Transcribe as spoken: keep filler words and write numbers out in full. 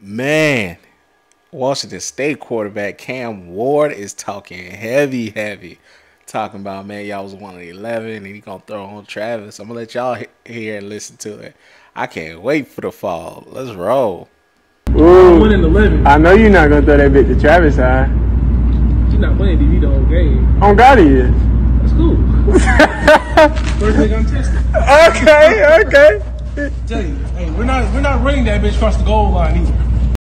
Man, Washington State quarterback Cam Ward is talking heavy, heavy. Talking about, man, y'all was one of the eleven, and he gonna throw on Travis. I'm gonna let y'all hear and listen to it. I can't wait for the fall. Let's roll. Ooh, one in eleven. I know you're not gonna throw that bit to Travis, huh? You're not playing D V the whole game. On God, he is. That's cool. First thing I'm testing. Okay, okay. Tell you, hey, we're not we're not running that bitch across the goal line either.